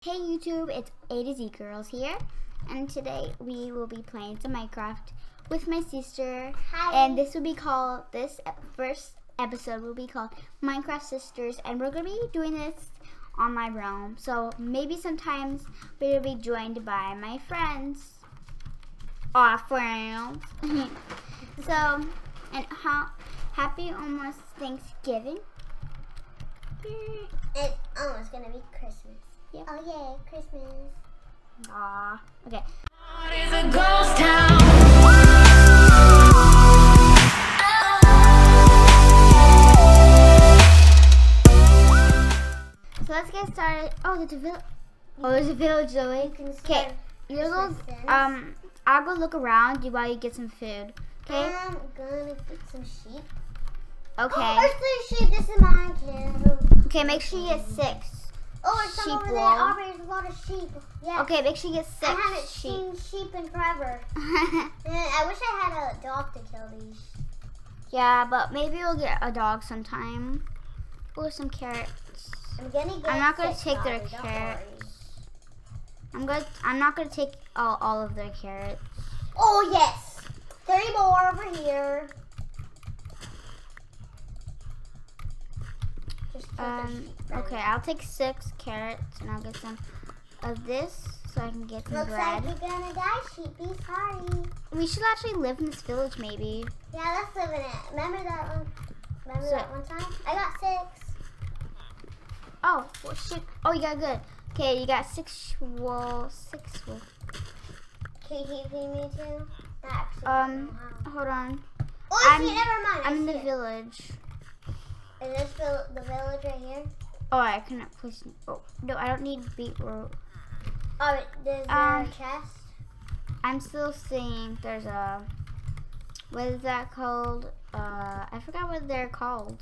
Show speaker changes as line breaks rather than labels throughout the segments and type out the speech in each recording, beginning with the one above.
Hey YouTube, it's A to Z Girls here, and today we will be playing some Minecraft with my sister.
Hi.
And this first episode will be called Minecraft Sisters, and we're going to be doing this on my realm. So maybe sometimes we'll be joined by my friends. Friends. So, and happy almost Thanksgiving.
It's almost gonna be Christmas.
Yep.
Oh yay, Christmas.
Aww. Okay.
It's a ghost town.
So let's get started. Oh, there's a village. Oh, there's a village, Zoe. Okay, your little. I'll go look around while you get some food. Okay.
I'm gonna get some sheep.
Okay.
Oh, there's 3 sheep. This is mine too.
Okay, make sure you get 6.
Oh, there's some
sheep
over there.
wool.
Oh, there's a lot of sheep. Yeah.
Okay, make sure you get 6
I haven't
sheep.
seen sheep in forever. I wish I had a dog to kill these.
Yeah, but maybe we'll get a dog sometime. Or some carrots.
I'm gonna get.
I'm not gonna
6
take their
dogs, don't
carrots.
worry.
I'm not gonna take all of their carrots.
Oh yes, 3 more over here. Just kill the sheep, right?
Okay, I'll take 6 carrots and I'll get some of this so I can get some
Looks
bread.
like you're gonna die, sheepy. Sorry.
We should actually live in this village, maybe.
Yeah, let's live in it. Remember that one? Remember
So-
that one time? I got 6.
Oh, well, shit. Oh, you got good. Okay, you got 6 wool. 6 wool.
Can you feed me too? I actually don't know how.
Hold on.
Oh, I see it. Never mind.
I'm in
I
the
see it.
village.
Is this the village right here?
Oh, I cannot place. Oh, no, I don't need beetroot.
Oh, there's a chest.
I'm still seeing. There's a. What is that called? I forgot what they're called.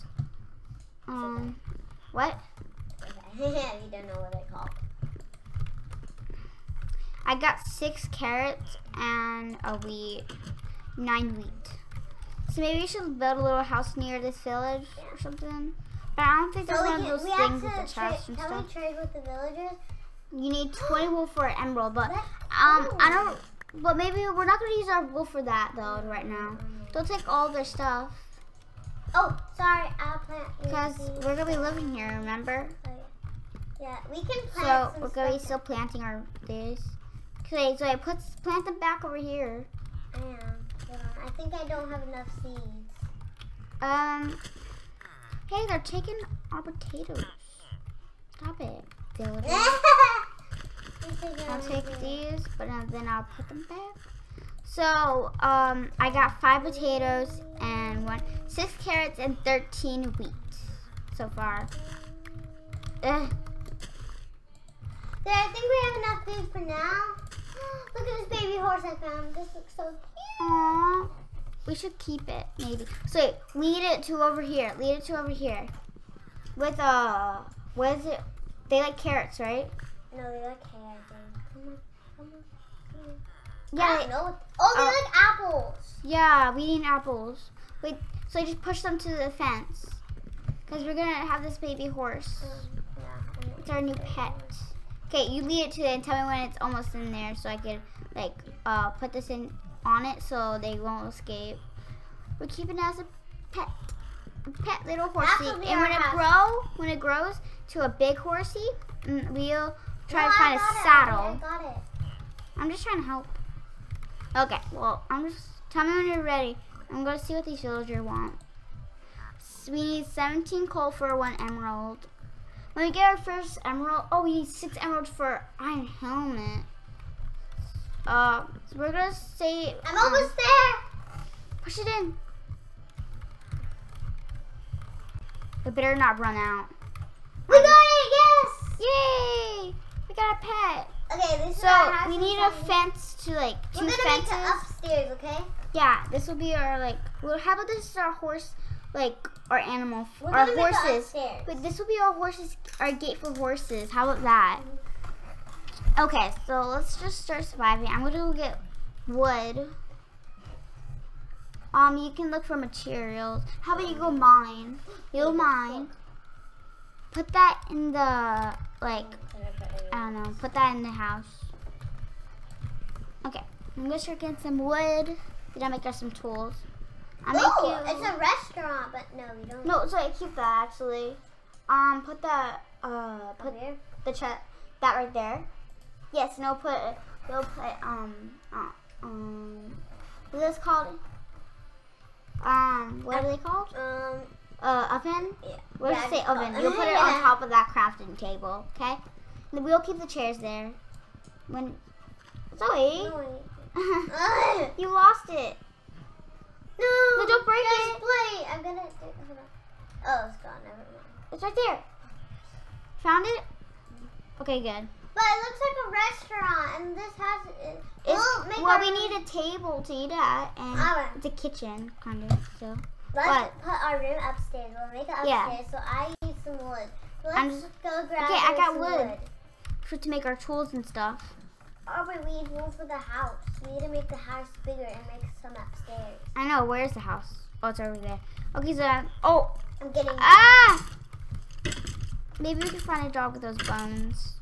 What?
Okay. You don't know what they're called.
I got 6 carrots and a wheat, 9 wheat. So maybe we should build a little house near this village or something. But I don't think there's one of those things with the chest and
Can
stuff.
we trade with the villagers?
You need 20 wool for an emerald, but
Let's
I
go.
don't. But maybe we're not gonna use our wool for that though right now. Don't take all their stuff
Oh, sorry. I'll plant.
because we're gonna be living here. Remember?
Yeah, we can plant.
So
some
we're gonna be
stuff.
still planting our this. Okay, so plant them back over here.
I am. Hold on. I think I don't have enough seeds.
Hey, they're taking our potatoes. Stop it, villagers. I'll take these, but then I'll put them back. So, I got 5 potatoes and 6 carrots and 13 wheat so far.
There, I think we have enough food for now. Look at this baby horse I found. This looks so cute.
Aww. We should keep it, maybe. So, wait, lead it to over here. Lead it to over here. With, what is it? They like carrots, right?
No, they like hay, I think. Come on, come on, come on.
Yeah.
I don't know. Oh, they like apples.
Yeah, we need apples. Wait, so I just push them to the fence. Because we're going to have this baby horse.
Yeah.
It's our new pet. Okay, you lead it to it and tell me when it's almost in there so I can, like, put this in on it so they won't escape. We're keeping it as a pet. A pet little horsey.
will be
And
our
when it grows to a big horsey, we'll try
No,
to find
I
a
got it.
saddle.
I got it.
I'm just trying to help. Okay, well, tell me when you're ready. I'm going to see what these villagers want. So we need 17 coal for 1 emerald. When we get our first emerald, oh, we need 6 emeralds for iron helmet. So we're going to say...
I'm almost there.
Push it in. It better not run out.
We got it, yes.
Yay! We got a pet.
Okay, this is
So
our house.
we need a fence to, like, 2
We're gonna
fences.
make it upstairs, okay?
Yeah, this will be our, like, well, how about this is our horse, like, our animal,
We're
our
gonna make it
horses.
upstairs.
But this will be our horses, our gate for horses. How about that? Okay, so let's just start surviving. I'm gonna go get wood. You can look for materials. How about you go mine? You'll mine. Put that in the, like, I don't know, put that in the house. Okay, I'm gonna start getting some wood. Did I make us some tools? I'll make
Ooh,
you.
it's a restaurant, but no, we don't.
No, so I keep that actually. Put the put
Over here?
the that right there. Yes, no, we'll put what's this called? What are they called? Oven?
Yeah.
What does it say
it's
oven?
called-
You'll put it on top of that crafting table, okay? And we'll keep the chairs there. When Zoe,
No, wait. Ugh.
you lost it.
No,
don't break
just
it.
Play. I'm gonna. Hold on. Oh, it's gone. Never mind.
It's right there. Found it? Okay, good.
But it looks like a restaurant, and this has.
Well, we need a table to eat at, and
Alright.
it's a kitchen, kind of. So
Let's put our room upstairs. We'll make it upstairs.
Yeah.
So I need some wood. So
I'm
let's go grab.
Okay, I got
some
wood. To make our tools and stuff.
Oh, but we need room for the house. We need to make the house bigger and make some upstairs.
I know. Where's the house? Oh, it's over there. Okay, so
I'm getting.
ah! Maybe we can find a dog with those bones.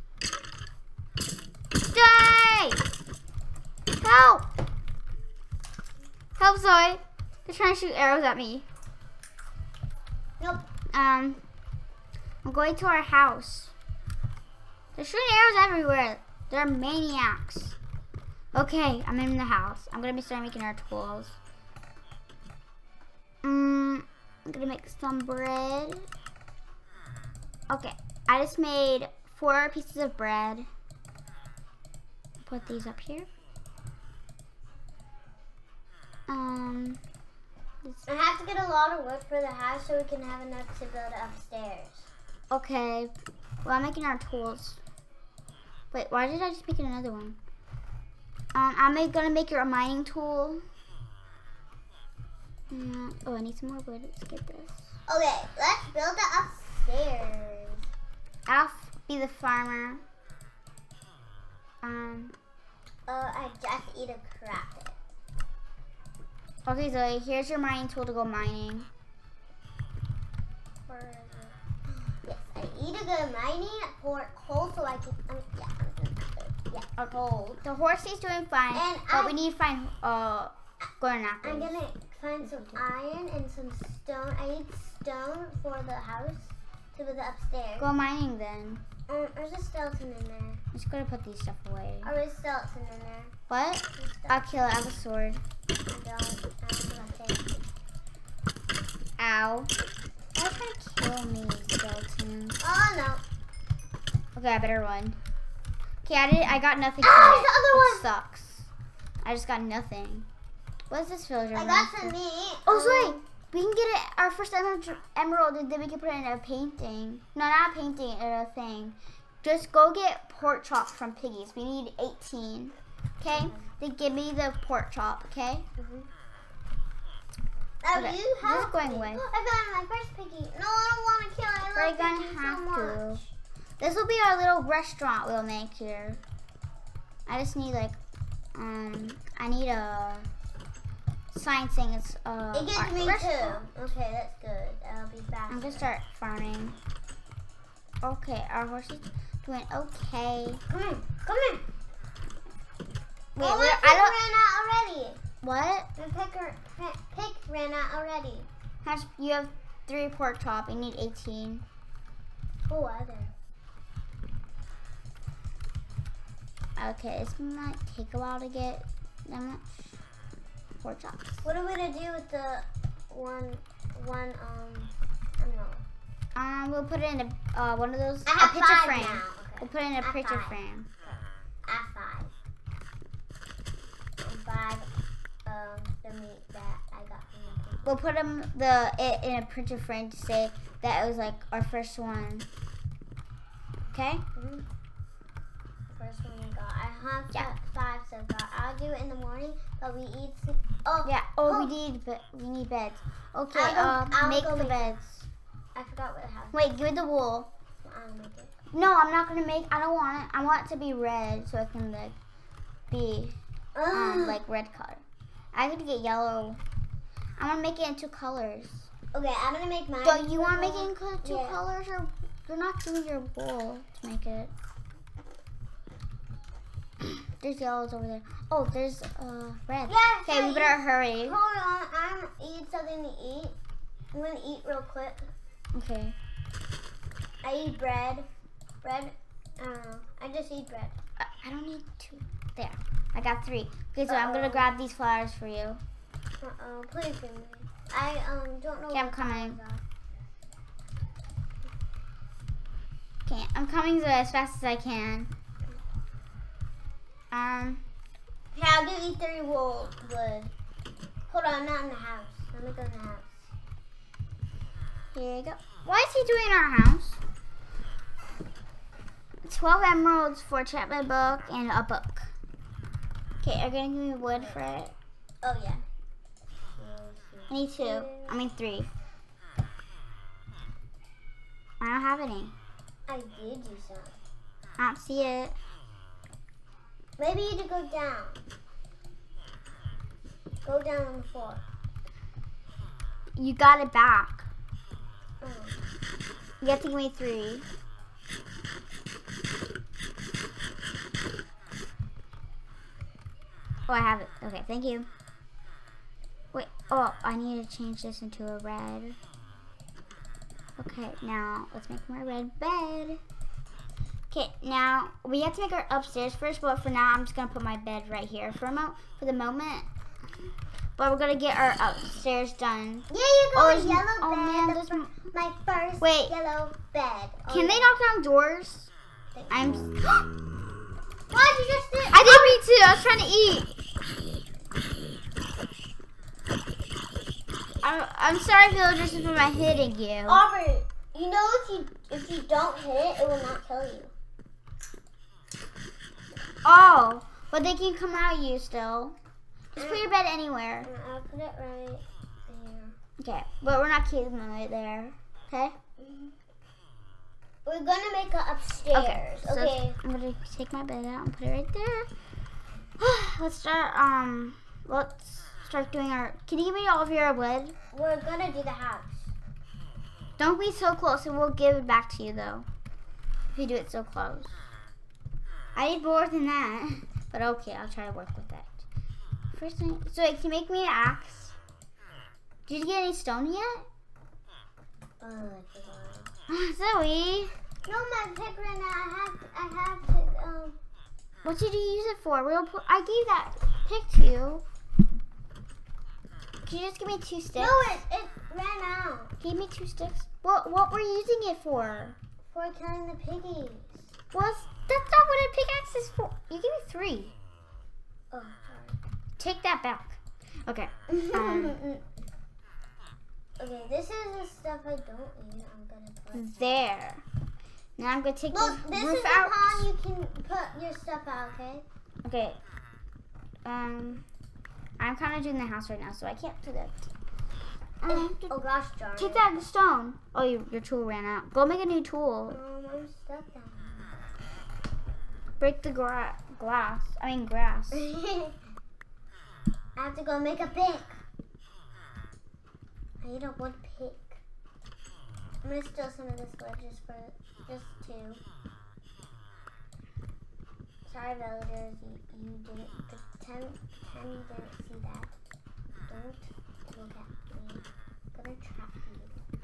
Die! Help! Help, Zoe! They're trying to shoot arrows at me.
Nope.
I'm going to our house. They're shooting arrows everywhere. They're maniacs. Okay, I'm in the house. I'm gonna start making our tools. I'm gonna make some bread. Okay, I just made 4 pieces of bread. Put these up here.
I have to get a lot of wood for the house so we can have enough to build upstairs.
Okay, well, I'm making our tools. Wait, why did I just make another one? I'm gonna make a mining tool. Oh, I need some more wood. Let's get this.
Okay, let's build it upstairs.
I'll be the farmer.
I just eat a craft.
Okay, Zoe, here's your mining tool to go mining.
Where is it? Yes, I eat a good mining for coal so I can. Yeah, coal.
The horse is doing fine,
And
but we need to find golden apples.
I'm gonna find some iron and some stone. I need stone for the house to build the upstairs.
Go mining then.
There's a skeleton in there.
I'm just gonna put these stuff away.
There's a skeleton in there.
What? I'll kill it. I have a sword. Ow. Why are you trying to kill me, skeleton?
Oh no.
Okay, I better run. Okay, I got nothing
Ah,
from
there's
it.
the other
Which
one.
sucks. I just got nothing. What's this villager?
I
want?
got some meat.
Oh, sorry. We can get our first emerald, and then we can put it in a painting. No, not a painting, a thing. Just go get pork chop from Piggies. We need 18. Okay? Then give me the pork chop, okay?
Oh,
Okay,
you
this
have
is going
to.
away.
I found my first piggy. No, I don't want to kill it. I
We're
love
gonna
piggies
have
so
to.
much.
This will be our little restaurant we'll make here. I just need like, I need a sign saying it's
It gives
our
me
restaurant.
2. Okay, that's good. That'll be fast.
I'm gonna start farming. Okay, our horse is doing okay.
Come in. Come in.
Wait,
Oh, my
I
pig
don't.
ran out already.
What?
My pig ran out already.
You have 3 pork chop. You need 18.
Oh, other.
Okay, this might take a while to get that much pork chops.
What are we gonna do with the one? I don't know.
We'll put it in a one of those
I have
a picture
5
frame.
now.
We'll put it in a
I have
picture
5.
frame.
I have 5. 5. The meat that I got from the pig.
We'll put it in a picture frame to say that it was like our first one. Okay?
First one we got. I have
Yeah.
5 so far. I'll do it in the morning, but we eat. Oh
Yeah. Oh,
Oh.
we need beds. Okay.
I'll
Make
go
the
make
beds.
I forgot what house.
Wait, give me the wool.
I'll make it.
No, I'm not gonna make. I don't want it. I want it to be red so it can like be like red color. I need to get yellow. I'm gonna make it in 2 colors.
Okay, I'm gonna make mine.
Don't you want to make it in two
Yeah.
colors or You're not doing your wool to make it. There's yellows over there. Oh, there's red.
Yeah.
Okay, we better hurry.
Hold on, I'm eat something to eat. I'm gonna eat real quick.
Okay.
I eat bread. Bread. I don't know. I just eat bread.
I don't need 2. There. I got 3. Okay, so I'm gonna grab these flowers for you.
Please give me. I don't know.
Okay, I'm
what
coming.
flowers
Okay, I'm coming as fast as I can.
Here, I'll give you 3 wool wood. Hold on, not in the house. Let me go in the house.
Here you go. Why is he doing in our house? 12 emeralds for a enchantment book and a book. Okay, are you gonna give me wood for it?
Oh yeah.
I need 2. I mean 3. I don't have any.
I did you some.
I don't see it.
Maybe you need to go down. Go down on the floor.
You got it back.
Oh.
You have to give me 3. Oh, I have it. Okay, thank you. Wait, oh, I need to change this into a red. Okay, now let's make my red bed. Okay, now we have to make our upstairs first, but for now I'm just gonna put my bed right here for the moment. But we're gonna get our upstairs done.
Yeah, you go
Oh,
with yellow
oh,
bed.
man,
the
there's
fir- my first
Wait.
yellow bed. Oh,
Can they
yeah.
knock down doors? I'm.
Why did you just do it?
I didn't mean to. I was trying to eat. I'm sorry, villagers, for my hitting you.
Aubrey, you know if you don't hit it, it will not kill you.
Oh, but they can come at you still. Just put your bed anywhere.
I'll put it right there.
Okay, but we're not keeping them right there. Okay.
We're gonna make it upstairs.
Okay. So
Okay.
I'm gonna take my bed out and put it right there. Let's start. Let's start doing our. Can you give me all of your wood?
We're gonna do the house.
Don't be so close, and we'll give it back to you though. If you do it so close. I need more than that, but okay, I'll try to work with that. First thing, so wait, can you make me an axe? Did you get any stone yet?
Oh, I forgot.
Zoe,
No, my pick right now. I have to.
what did you use it for? I gave that pick to you. Can you just give me 2 sticks?
No, it ran out.
Give me 2 sticks. What were you using it for?
For killing the piggies.
That's not what a pickaxe is for. You gave me 3.
Oh,
Take that back. Okay.
sorry. Okay, this is the stuff I don't need. I'm gonna put.
There. Now I'm gonna take
Look,
this
this
roof
is the
out.
pond you can put your stuff out. Okay.
Okay. I'm kind of doing the house right now, so I can't do that.
Oh gosh, darn.
Take that stone. Oh, your tool ran out. Go make a new tool.
I'm stuck down.
Break the glass. I mean grass.
I have to go make a pick. I need a wood pick. I'm gonna steal some of this wood just 2. Sorry, villagers, you didn't. Pretend you didn't see that. Don't look at me. I'm gonna trap you.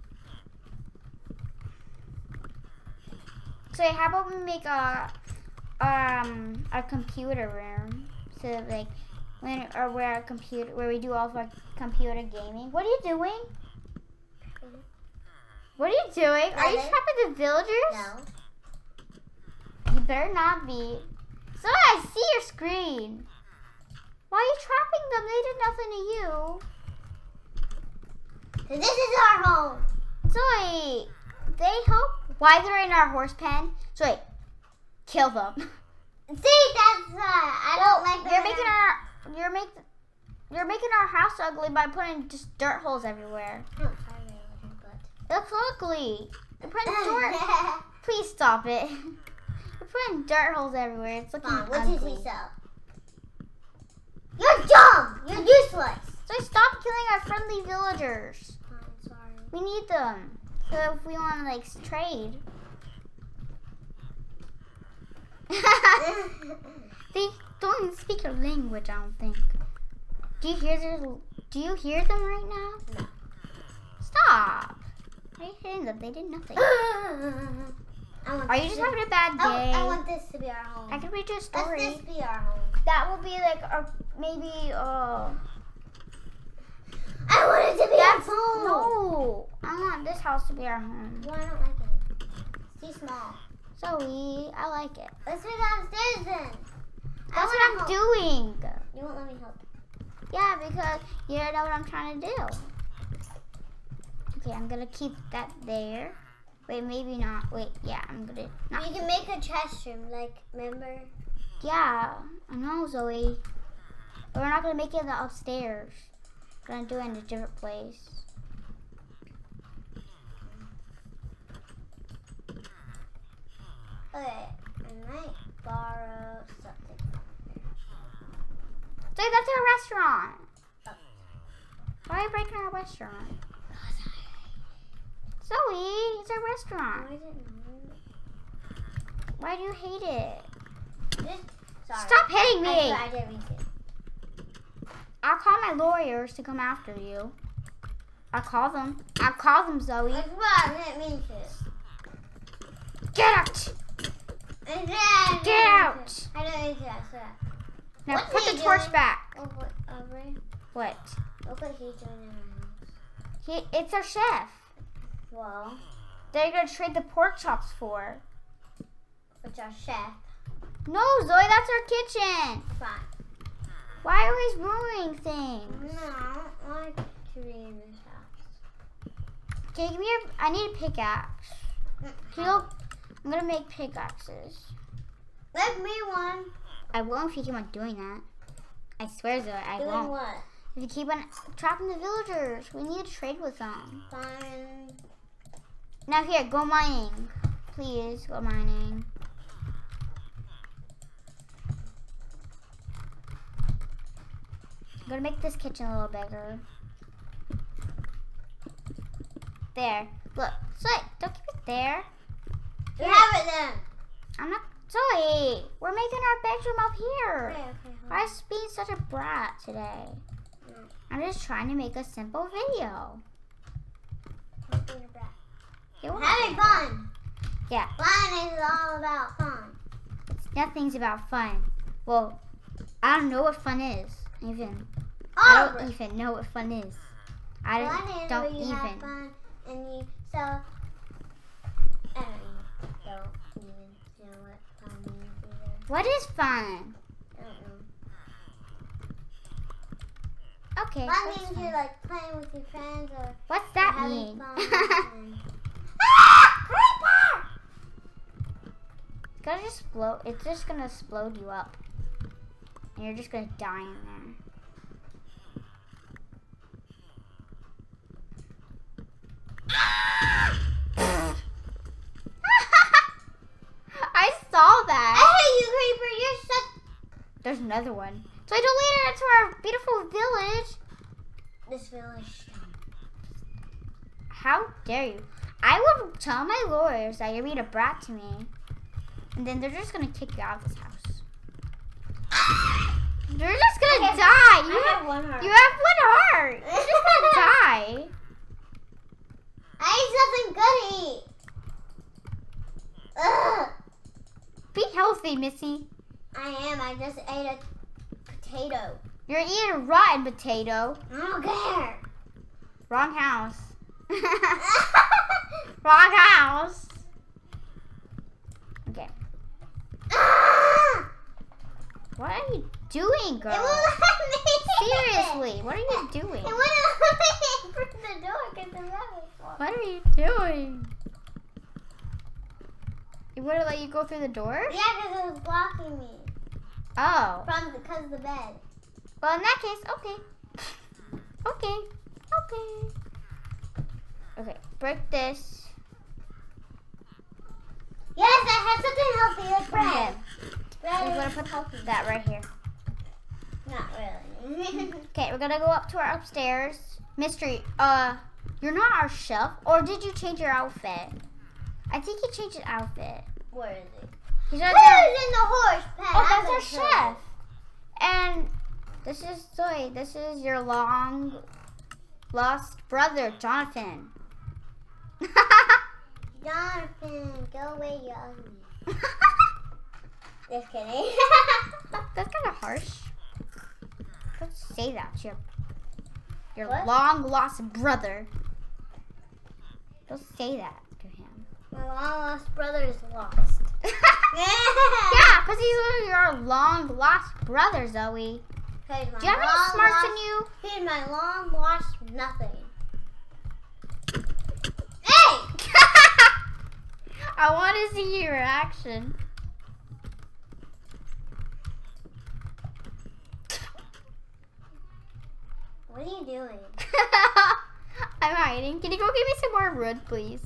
So how about we make a computer room, so like where we do all of our computer gaming. What are you doing? What are you doing? Are you
Nothing.
trapping the villagers?
No.
You better not be. So I see your screen. Why are you trapping them? They did nothing to you.
This is our home.
Zoe, they help. Why they're in our horse pen? Zoe, kill them.
See, that's I don't like that.
You're making our house ugly by putting just dirt holes everywhere.
Oh, sorry, villager,
It looks ugly. You're putting dirt. Please stop it. You're putting dirt holes everywhere. It's looking
Come on, what
ugly.
did he sell? You're dumb. You're useless.
So stop killing our friendly villagers.
I'm sorry.
We need them. So if we want to like trade, they don't even speak your language. I don't think. Do you hear them right now?
No.
Stop. Why are you hitting them? They did nothing. Are you just having a bad day?
I want this to be our home.
I can read you a story.
Let this be our home.
That will be like maybe
I want it to be our home.
No, I want this house to be our home.
Well, I don't like it. It's too small.
Zoe, I like it.
Let's go downstairs then.
That's what I'm doing.
You won't let me help.
Yeah, because you don't know what I'm trying to do. Okay, I'm gonna keep that there. Wait, maybe not. Wait, yeah, I'm gonna not.
You can make a chest room, like, remember?
Yeah, I know, Zoe. But we're not gonna make it in the upstairs. We're gonna do it in a different place.
Okay, I might borrow something.
Zoe, that's our restaurant. Why are you breaking our restaurant? Zoe, it's our restaurant.
I didn't know.
Why do you hate it?
Sorry.
Stop hitting me.
I didn't mean to.
I'll call my lawyers to come after you. I'll call them, Zoe.
That's why I didn't mean to.
Get out! Get out!
I didn't mean to, I swear.
Now
What's
put
he
the torch
doing?
back.
Oh, Aubrey,
What?
look what he's doing in my house.
It's our chef.
Well,
They're gonna trade the pork chops for.
it's our chef.
No, Zoe, that's our kitchen.
Fine.
Why are you always ruining things?
No, I don't like to be in this house.
Okay, give me I need a pickaxe. I'm gonna make pickaxes.
Let me one.
I won't if you keep on doing that. I swear, Zoe, I
Doing
won't.
what?
If you keep on trapping the villagers, we need to trade with them.
Fine.
Now here, go mining. Please, go mining. I'm gonna make this kitchen a little bigger. There. Look, Zoe, don't keep it there.
You have it then.
I'm not, Zoe, we're making our bedroom up here.
Okay,
Why is being such a brat today? I'm just trying to make a simple video. You won't
Having
have it.
fun.
Yeah.
Fun is all about fun.
Nothing's about fun. Well, I don't know what fun is. I don't even know what fun is. I
Fun is
don't
where you have
even.
fun and you I don't even know what fun means either.
What is fun?
I don't know.
Okay.
Fun
what's
means
fun?
you're like playing with your friends or
What's that
having
mean?
fun. and-
It's gonna just explode. It's just gonna explode you up, and you're just gonna die in there. I saw that.
I hate you, Creeper. You're such.
There's another one. So I don't lead her into our beautiful village.
This village.
How dare you? I will tell my lawyers that you're being a brat to me. And then they're just gonna kick you out of this house. You're just gonna die.
I have one heart.
You have one heart. You're just gonna die.
I ate something good to eat. Ugh.
Be healthy, Missy.
I am. I just ate a potato.
You're eating a rotten potato.
I don't care.
Wrong house. Wrong house. Okay.
Ah!
What are you doing, girl?
It won't let me.
Seriously, what are you doing?
It wouldn't let me open the door because the rabbit was.
What are you doing? It wouldn't let you go through the door?
Yeah, because it was blocking me
Oh.
because of the bed.
Well, in that case, okay. Okay. Okay, break this.
Yes, I have something healthy like bread.
Okay.
Bread
We're
is
gonna put
healthy.
that right here.
Not really.
Okay, we're gonna go up to our upstairs. Mystery, You're not our chef. Or did you change your outfit? I think you changed your outfit.
Where is he?
He's right there.
Who's in the horse pen?
Oh, that's our chef. And this is Zoe. This is your long lost brother, Jonathan.
Jonathan, go away, you ugly. Just kidding.
That's kind of harsh. Don't say that to your
What?
long lost brother. Don't say that to him.
My long lost brother is lost.
Yeah, because he's one of your long lost brother, Zoe.
Do
Do you have any smarts in you?
He's my long lost nothing. Hey!
I want to see your reaction.
What are you doing?
I'm hiding. Can you go give me some more wood, please?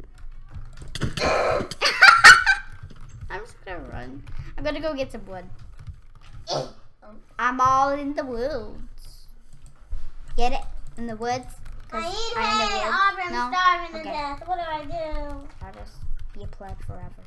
I'm just gonna run. I'm gonna go get some wood. I'm all in the woods. Get it? In the woods?
I
'Cause
need
I'm in the
hay.
woods.
Aubrey, I'm
No?
starving to
Okay.
death. What do I do?
I'll just be a pleb forever.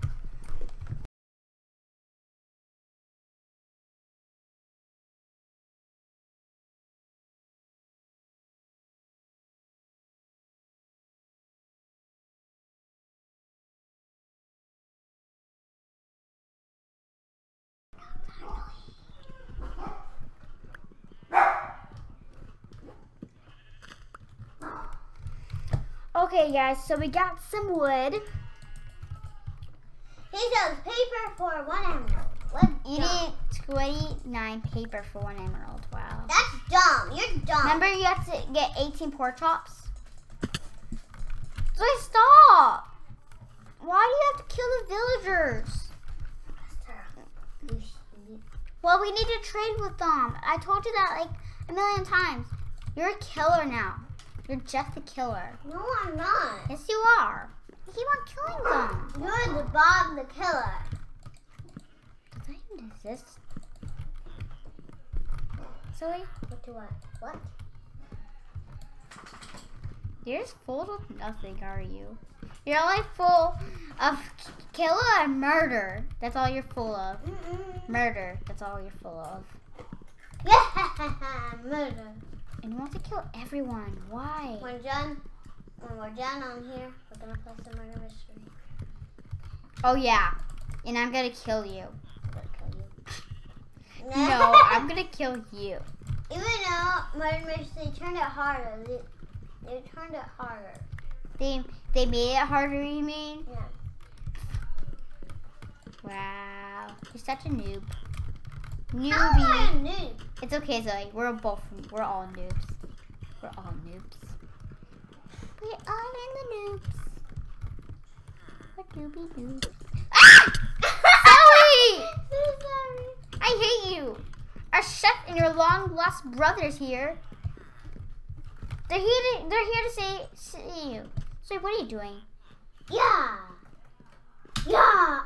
Okay, guys, so we got some wood.
He sells paper for 1 emerald. What?
You need 29 paper for 1 emerald. Wow.
That's dumb. You're dumb.
Remember, you have to get 18 pork chops? Zoe, stop! Why do you have to kill the villagers?
You sheep.
Well, we need to trade with them. I told you that like a million times. You're a killer now. You're just a killer.
No, I'm not.
Yes, you are. You keep on killing them.
You're the Bob the Killer.
Does that even exist? Zoe,
What do I? What?
you're just full of nothing, are you? You're only full of killer and murder. That's all you're full of. Murder. That's all you're full of.
Yeah, murder.
And you want to kill everyone. Why?
When we're done on here, we're gonna play some murder mystery.
Oh, yeah. And I'm going to kill you.
I'm gonna kill you.
No, I'm going to kill you.
Even though murder mystery turned it harder, they turned it harder.
They made it harder, you mean?
Yeah.
Wow. You're such a noob.
How am I
Newbie.
a noob?
It's okay, Zoe. We're all noobs. We're all noobs. We're all in the noobs. We're doobie noobs. Ah! Zoe!
So sorry.
I hate you. Our chef and your long lost brothers here. They're here to see you. So what are you doing?
Yeah. Yeah.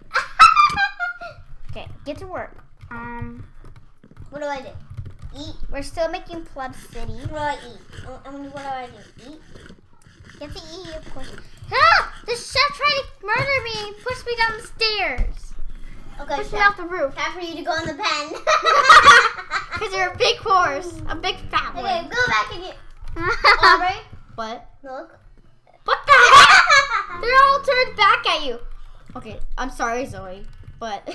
Okay, get to work.
What do I do? Eat.
We're still making Pleb City.
What do I eat? What do I do? Eat.
You have to eat, of course. Ah! The chef tried to murder me and pushed me down the stairs.
Okay,
Pushed me
chef.
off the roof.
Time for you to go in the pen.
Because you're a big horse. A big fat one.
Okay, go back in your... Aubrey,
What?
look.
What the heck? They're all turned back at you. Okay, I'm sorry, Zoe, but...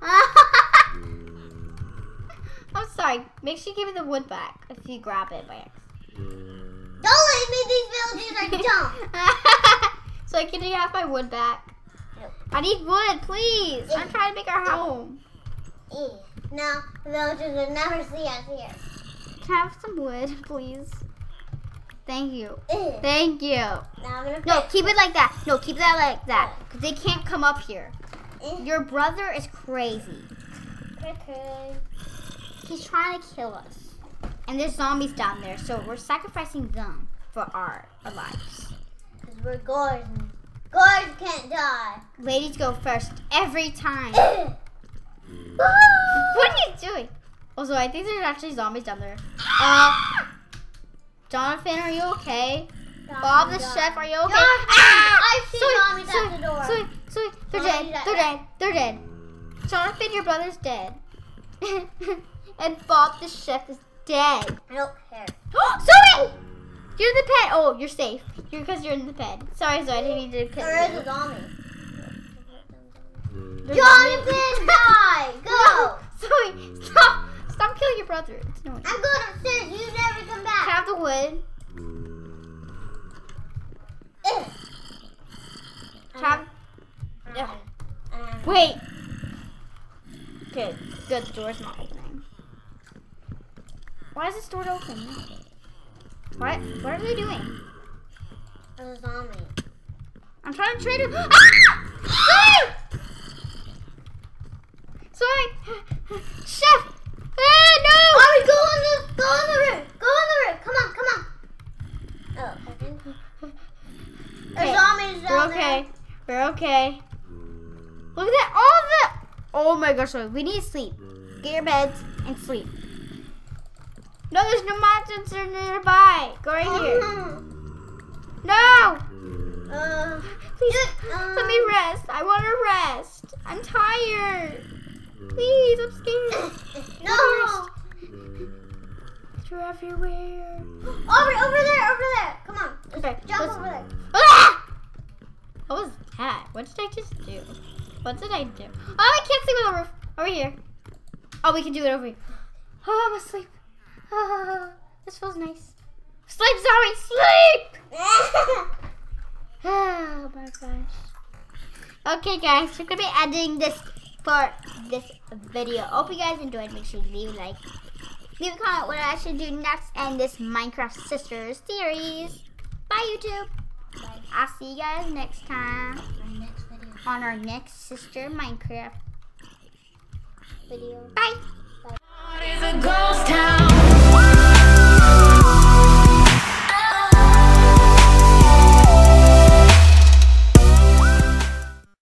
I'm sorry. Make sure you give me the wood back if you grab it by accident.
Don't leave me, these villagers are dumb.
So can you have my wood back?
Nope.
I need wood, please. I'm trying to make our home.
No, the villagers will never see us here.
Can I have some wood, please? Thank you.
Ew.
Thank you.
Now I'm gonna
No,
fix
keep it like that. No, keep that like that. Because they can't come up here.
it.
Your brother is crazy.
Okay.
He's trying to kill us. And there's zombies down there, so we're sacrificing them for our lives.
Because we're gores. And gores can't die.
Ladies go first every time.
Ew.
What are you doing? Also, I think there's actually zombies down there. Jonathan, are you okay? Bob the chef, are you okay?
I see zombies at the door.
Zoe, they're
Zombies
dead.
at-
They're dead. They're dead. Jonathan, your brother's dead. And Bob the chef is dead.
I don't care.
Zoe! You're in the pen. Oh, you're safe. Because you're in the pen. Sorry, Zoe, I didn't mean to kill
There is
you.
a zombie.
There's
Jonathan, die! Go!
Zoe, stop. Stop killing your brother. It's annoying.
I'm going upstairs. You never come
Can I
back.
have the wood? Have, wait. Good. Good. The door's not opening. Why is this door open? What are they doing?
There's a zombie.
I'm trying to trade him. Ah! Sorry. Chef. No.
Ari, go in the room. Go in the room. Come on. Oh, I think there's zombies
We're
down
okay. We're okay. Look at that. All the. Oh my gosh. We need to sleep. Get your beds and sleep. No, there's no monsters nearby. Go right here. No. Please, let me rest. I want to rest. I'm tired. Please, I'm scared.
No.
You're everywhere.
Over there. Come on.
Okay,
Jump
let's-
over there.
Ah! What was that? What did I just do? What did I do? Oh, I can't sleep on the roof. Over here. Oh, we can do it over here. Oh, I'm asleep. Oh, this feels nice. Sleep, zombie, sleep! Oh my gosh. Okay, guys, we're gonna be ending this for this video. Hope you guys enjoyed. Make sure you leave a like. Leave a comment what I should do next in this Minecraft Sisters series. Bye, YouTube.
Bye.
I'll see you guys next time
Our next video.
on our next Sister Minecraft
Video.
Bye.